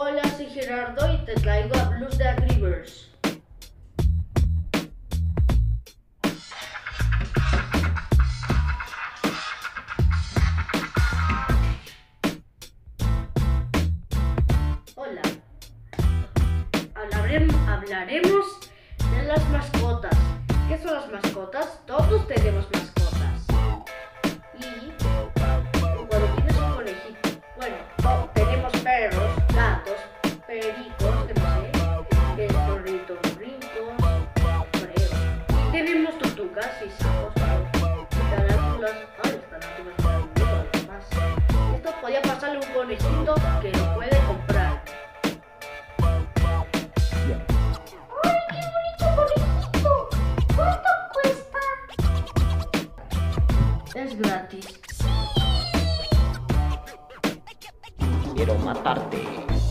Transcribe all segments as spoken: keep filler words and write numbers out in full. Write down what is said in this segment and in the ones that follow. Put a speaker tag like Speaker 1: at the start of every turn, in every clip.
Speaker 1: Hola, soy Gerardo y te traigo a Blues de Angry Birds. Hola, hablaremos, hablaremos de las mascotas. ¿Qué son las mascotas? Todos tenemos mascotas. Y cuando tienes un conejito, bueno, oh, tenemos perros, gatos, pericos, que no sé, que es perrito brincos, creo. Y tenemos tortugas y sapos, tarántulas. Ay, las tarántulas están muy además. Esto podía pasarle a un conejito que lo puede comprar.
Speaker 2: ¡Ay, qué bonito conejito! ¿Cuánto cuesta?
Speaker 1: Es gratis.
Speaker 3: Quiero matarte.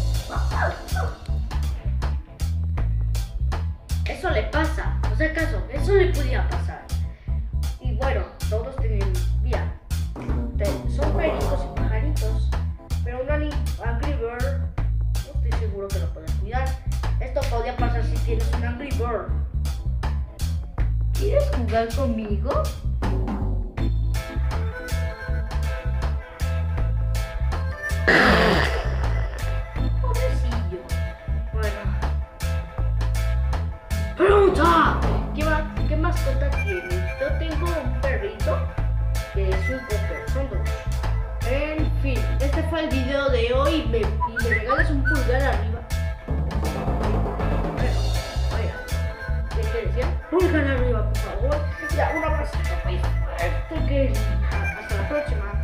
Speaker 1: Eso le pasa, o sea, acaso, eso le podía pasar. Y bueno, todos tienen vida. Son pericos y pajaritos, pero un Angry Bird, no estoy seguro que lo puedes cuidar. Esto podría pasar si tienes un Angry Bird. ¿Quieres jugar conmigo? Pobrecillo. Bueno. ¡Pregunta! ¿Qué, ma ¿Qué mascota tienes? Yo tengo un perrito que es un cocker, son dos. En fin, este fue el video de hoy y me, y me regalas un pulgar arriba. Bueno, oiga, ¿qué te decía? Pulgar arriba, por favor. Ya, una pasita, pues. Esto que hasta la próxima.